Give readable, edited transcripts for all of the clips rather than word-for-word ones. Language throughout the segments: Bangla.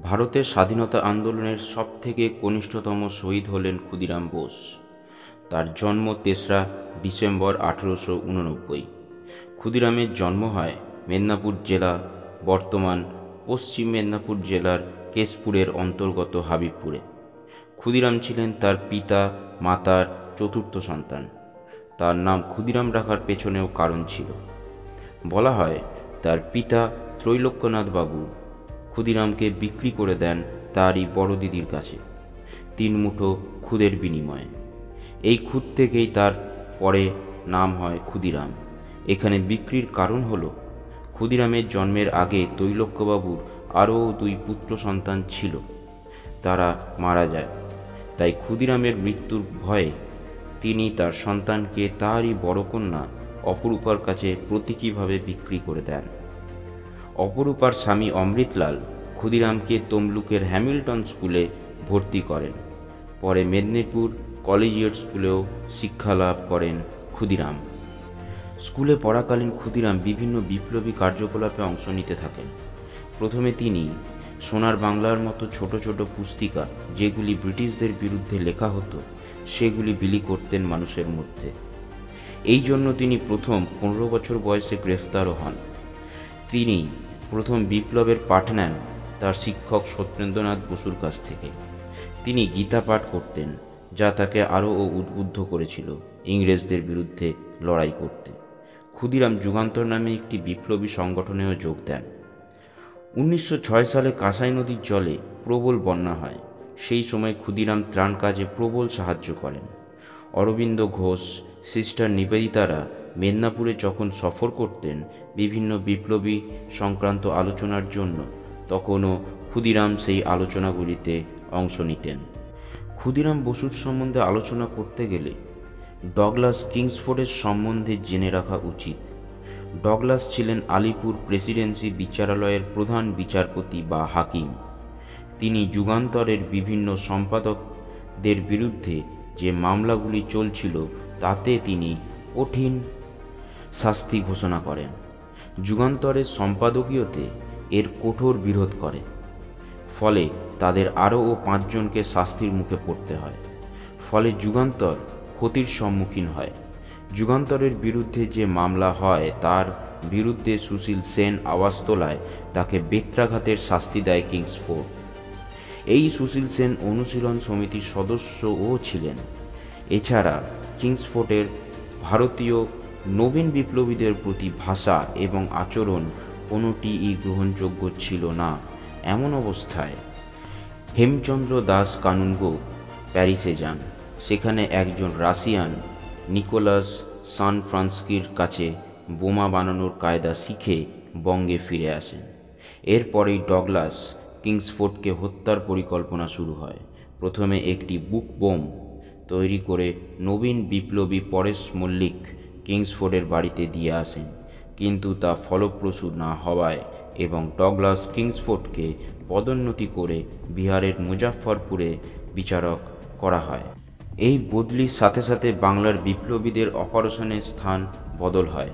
ভারতের স্বাধীনতা আন্দোলনের সবথেকে কনিষ্ঠতম শহীদ হলেন ক্ষুদিরাম বোস। তার জন্ম ৩রা ডিসেম্বর ১৮৮৯। ক্ষুদিরামের জন্ম হয় মেদিনীপুর জেলা, বর্তমান পশ্চিম মেদিনীপুর জেলার কেশপুরের অন্তর্গত হাবিবপুরে। ক্ষুদিরাম ছিলেন তার পিতা মাতার চতুর্থ সন্তান। তার নাম ক্ষুদিরাম রাখার পেছনেও কারণ ছিল। বলা হয় তার পিতা ত্রৈলোক্যনাথ বাবু ক্ষুদিরামকে বিক্রি করে দেন তারই বড় দিদির কাছে ৩ মুঠো খুদের বিনিময়ে। এই খুদ থেকেই তার পরে নাম হয় ক্ষুদিরাম। এখানে বিক্রির কারণ হলো ক্ষুদিরামের জন্মের আগে ত্রৈলোক্যবাবুর আরও 2 পুত্র সন্তান ছিল, তারা মারা যায়। তাই ক্ষুদিরামের মৃত্যুর ভয়ে তিনি তার সন্তানকে তারই বড় কন্যা অপরূপার কাছে প্রতীকীভাবে বিক্রি করে দেন। অপরূপার স্বামী অমৃতলাল ক্ষুদিরামকে তমলুকের হ্যামিল্টন স্কুলে ভর্তি করেন। পরে মেদিনীপুর কলেজিয়েট স্কুলেও শিক্ষালাভ করেন ক্ষুদিরাম। স্কুলে পড়াকালীন ক্ষুদিরাম বিভিন্ন বিপ্লবী কার্যকলাপে অংশ নিতে থাকেন। প্রথমে তিনি সোনার বাংলার মতো ছোট ছোট পুস্তিকা, যেগুলি ব্রিটিশদের বিরুদ্ধে লেখা হতো, সেগুলি বিলি করতেন মানুষের মধ্যে। এই জন্য তিনি প্রথম 15 বছর বয়সে গ্রেফতারও হন। তিনি প্রথম বিপ্লবের পাঠ নেন তার শিক্ষক সত্যেন্দ্রনাথ বসুর কাছ থেকে। তিনি গীতা পাঠ করতেন, যা তাকে আরও উদ্বুদ্ধ করেছিল ইংরেজদের বিরুদ্ধে লড়াই করতে। ক্ষুদিরাম যুগান্তর নামে একটি বিপ্লবী সংগঠনেও যোগ দেন। 1906 সালে কাঁসাই নদীর জলে প্রবল বন্যা হয়। সেই সময় ক্ষুদিরাম ত্রাণ কাজে প্রবল সাহায্য করেন। অরবিন্দ ঘোষ, সিস্টার নিবেদিতারা মেদিনীপুরে যখন সফর করতেন বিভিন্ন বিপ্লবী সংক্রান্ত আলোচনার জন্য, তখনও ক্ষুদিরাম সেই আলোচনাগুলিতে অংশ নিতেন। ক্ষুদিরাম বসুর সম্বন্ধে আলোচনা করতে গেলে ডগলাস কিংসফোর্ডের সম্বন্ধে জেনে রাখা উচিত। ডগলাস ছিলেন আলিপুর প্রেসিডেন্সি বিচারালয়ের প্রধান বিচারপতি বা হাকিম। তিনি যুগান্তরের বিভিন্ন সম্পাদকদের বিরুদ্ধে যে মামলাগুলি চলছিল তাতে তিনি কঠিন শাস্তি ঘোষণা করেন। যুগান্তরের সম্পাদকীয়তে এর কঠোর বিরোধ করে, ফলে তাদের আরও 5 জনকে শাস্তির মুখে পড়তে হয়। ফলে যুগান্তর ক্ষতির সম্মুখীন হয়। যুগান্তরের বিরুদ্ধে যে মামলা হয় তার বিরুদ্ধে সুশীল সেন আওয়াজ তোলায় তাকে বেত্রাঘাতের শাস্তি দেয় কিংসফোর্ড। এই সুশীল সেন অনুশীলন সমিতির সদস্যও ছিলেন। এছাড়া কিংসফোর্ডের ভারতীয় নবীন বিপ্লবীদের প্রতি ভাষা এবং আচরণ কোনোটিই গ্রহণযোগ্য ছিল না। এমন অবস্থায় হেমচন্দ্র দাস কানুনগো প্যারিসে যান। সেখানে একজন রাশিয়ান নিকোলাস সান ফ্রান্সকির কাছে বোমা বানানোর কায়দা শিখে বঙ্গে ফিরে আসেন। এরপরেই ডগলাস কিংসফোর্ডকে হত্যার পরিকল্পনা শুরু হয়। প্রথমে একটি বুক বোম তৈরি করে নবীন বিপ্লবী পরেশ মল্লিক কিংসফোর্ডের বাড়িতে দিয়ে আসেন, কিন্তু তা ফলপ্রসূ না হওয়ায় এবং ডগলাস কিংসফোর্ডকে পদোন্নতি করে বিহারের মুজাফফরপুরে বিচারক করা হয়। এই বদলির সাথে সাথে বাংলার বিপ্লবীদের অপারেশনের স্থান বদল হয়।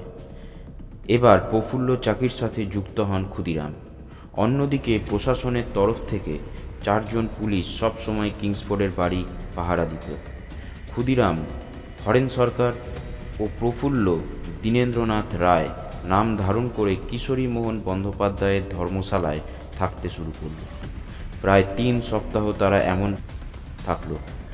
এবার প্রফুল্ল চাকির সাথে যুক্ত হন ক্ষুদিরাম। অন্যদিকে প্রশাসনের তরফ থেকে 4 জন পুলিশ সবসময় কিংসফোর্ডের বাড়ি পাহারা দিত। ক্ষুদিরাম হরেন সরকার ও প্রফুল্ল দীনেন্দ্রনাথ রায় নাম ধারণ করে কিশোরী মোহন বন্দ্যোপাধ্যায়ের ধর্মশালায় থাকতে শুরু করল। প্রায় 3 সপ্তাহ তারা এমন থাকল।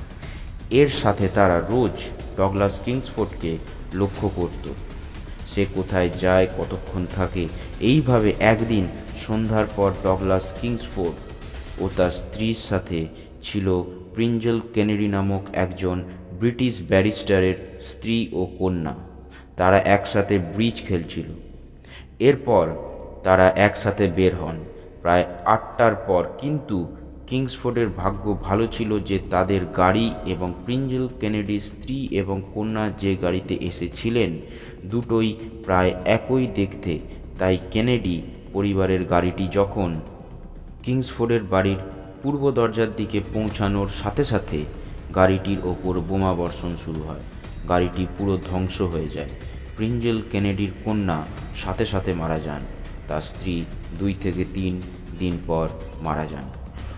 এর সাথে তারা রোজ ডগলাস কিংসফোর্ডকে লক্ষ্য করত, সে কোথায় যায়, কতক্ষণ থাকে। এইভাবে একদিন সন্ধ্যার পর ডগলাস কিংসফোর্ড ও তার স্ত্রীর সাথে ছিল প্রিঞ্জেল কেনেডি নামক একজন ব্রিটিশ ব্যারিস্টারের স্ত্রী ও কন্যা। তারা একসাথে ব্রিজ খেলছিল। এরপর তারা একসাথে বের হন প্রায় 8টার পর। কিন্তু কিংসফোর্ডের ভাগ্য ভালো ছিল যে তাদের গাড়ি এবং প্রিঞ্জেল কেনেডির স্ত্রী এবং কন্যা যে গাড়িতে এসেছিলেন দুটোই প্রায় একই দেখতে। তাই কেনেডি পরিবারের গাড়িটি যখন কিংসফোর্ডের বাড়ির পূর্ব দরজার দিকে পৌঁছানোর সাথে সাথে গাড়িটির ওপর বোমা বর্ষণ শুরু হয়। গাড়িটি পুরো ধ্বংস হয়ে যায়। প্রিঞ্জেল কেনেডির কন্যা সাথে সাথে মারা যান। তার স্ত্রী 2 থেকে 3 দিন পর মারা যান।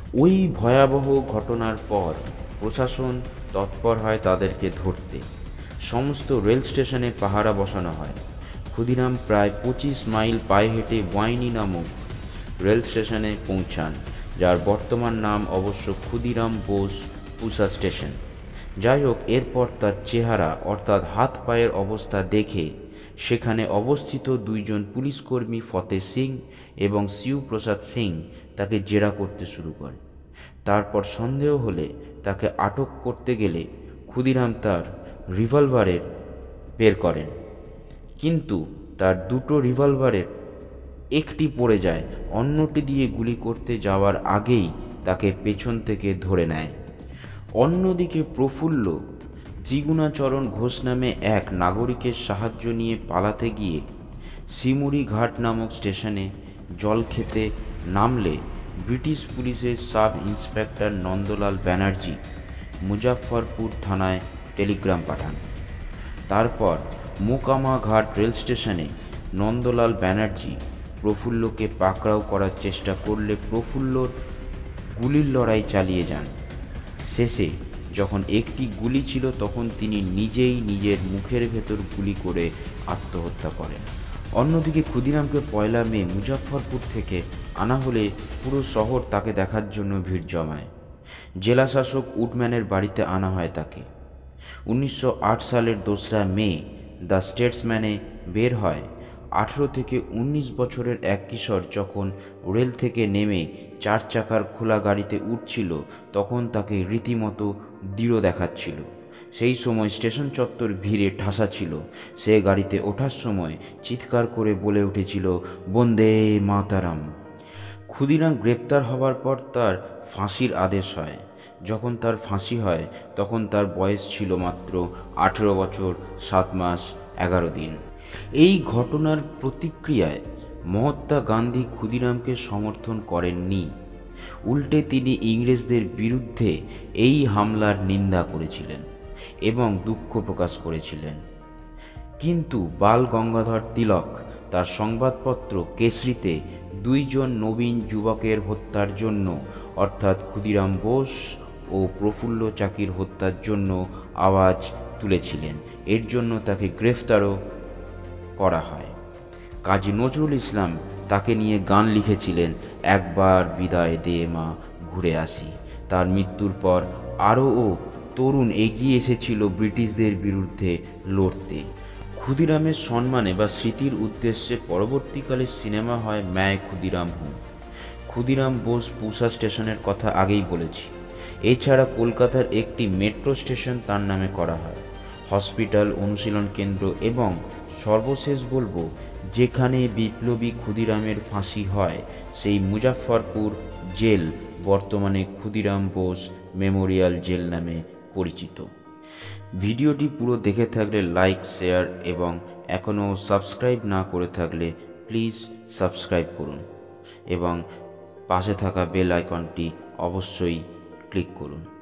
ওই ভয়াবহ ঘটনার পর প্রশাসন তৎপর হয় তাদেরকে ধরতে। সমস্ত রেল স্টেশনে পাহারা বসানো হয়। ক্ষুদিরাম প্রায় 25 মাইল পায়ে হেঁটে ওয়াইনি নামক রেল স্টেশনে পৌঁছান, যার বর্তমান নাম অবশ্য ক্ষুদিরাম বোস পুসা স্টেশন। যাই হোক, এরপর তার চেহারা অর্থাৎ হাত পায়ের অবস্থা দেখে সেখানে অবস্থিত দুইজন পুলিশকর্মী ফতেহ সিং এবং শিবপ্রসাদ সিং তাকে জেরা করতে শুরু করে। তারপর সন্দেহ হলে তাকে আটক করতে গেলে ক্ষুদিরাম তার রিভলভারের বের করেন, কিন্তু তার দুটো রিভলভারের একটি পড়ে যায়। অন্যটি দিয়ে গুলি করতে যাওয়ার আগেই তাকে পেছন থেকে ধরে নেয়। অন্যদিকে প্রফুল্ল ত্রিগুণাচরণ ঘোষ নামে এক নাগরিকের সাহায্য নিয়ে পালাতে গিয়ে শিমুরি ঘাট নামক স্টেশনে জল খেতে নামলে ব্রিটিশ পুলিশের সাব ইন্সপেক্টর নন্দলাল ব্যানার্জি মুজাফফরপুর থানায় টেলিগ্রাম পাঠান। তারপর মোকামা ঘাট রেল স্টেশনে নন্দলাল ব্যানার্জি প্রফুল্লকে পাকড়াও করার চেষ্টা করলে প্রফুল্লর গুলির লড়াই চালিয়ে যান। শেষে যখন একটি গুলি ছিল তখন তিনি নিজেই নিজের মুখের ভেতর গুলি করে আত্মহত্যা করেন। অন্যদিকে ক্ষুদিরামকে 1 মে মুজাফফরপুর থেকে আনা হলে পুরো শহর তাকে দেখার জন্য ভিড় জমায়। জেলাশাসক উডম্যানের বাড়িতে আনা হয় তাকে। 1908 সালের 2রা মে দ্য স্টেটসম্যানে বের হয় 18 থেকে 19 বছরের এক কিশোর যখন রেল থেকে নেমে 4 চাকার খোলা গাড়িতে উঠছিল তখন তাকে রীতিমতো দৃঢ় দেখাচ্ছিল। সেই সময় স্টেশন চত্বর ভিড়ে ঠাসা ছিল। সে গাড়িতে ওঠার সময় চিৎকার করে বলে উঠেছিল, বন্দে মাতারাম। ক্ষুদিরাম গ্রেপ্তার হবার পর তার ফাঁসির আদেশ হয়। যখন তার ফাঁসি হয় তখন তার বয়স ছিল মাত্র 18 বছর 7 মাস 11 দিন। এই ঘটনার প্রতিক্রিয়ায় মহাত্মা গান্ধী ক্ষুদিরামকে সমর্থন করেননি। উল্টে তিনি ইংরেজদের বিরুদ্ধে এই হামলার নিন্দা করেছিলেন এবং দুঃখ প্রকাশ করেছিলেন। কিন্তু বাল গঙ্গাধর তিলক তার সংবাদপত্র কেসরিতে 2 জন নবীন যুবকের হত্যার জন্য অর্থাৎ ক্ষুদিরাম বোস ও প্রফুল্ল চাকির হত্যার জন্য আওয়াজ তুলেছিলেন। এর জন্য তাকে গ্রেফতারও করা হয়। কাজী নজরুল ইসলাম তাকে নিয়ে গান লিখেছিলেন, একবার বিদায় দে মা ঘুরে আসি। তার মৃত্যুর পর আরও তরুণ এগিয়ে এসেছিল ব্রিটিশদের বিরুদ্ধে লড়তে। ক্ষুদিরামের সম্মানে বা স্মৃতির উদ্দেশ্যে পরবর্তীকালে সিনেমা হয় मैं ক্ষুদিরাম হুঁ। ক্ষুদিরাম বোস পুসা স্টেশনের কথা আগেই বলেছি। এছাড়া কলকাতার একটি মেট্রো স্টেশন তার নামে করা হয়, হসপিটাল, অনুশীলন কেন্দ্র এবং সর্বশেষ বলবো যেখানে বিপ্লবী ক্ষুদিরামের ফাঁসি হয় সেই মুজাফফরপুর জেল বর্তমানে ক্ষুদিরাম বোস মেমোরিয়াল জেল নামে পরিচিত। ভিডিওটি পুরো দেখে থাকলে লাইক, শেয়ার এবং এখনও সাবস্ক্রাইব না করে থাকলে প্লিজ সাবস্ক্রাইব করুন এবং পাশে থাকা বেল আইকনটি অবশ্যই ক্লিক করুন।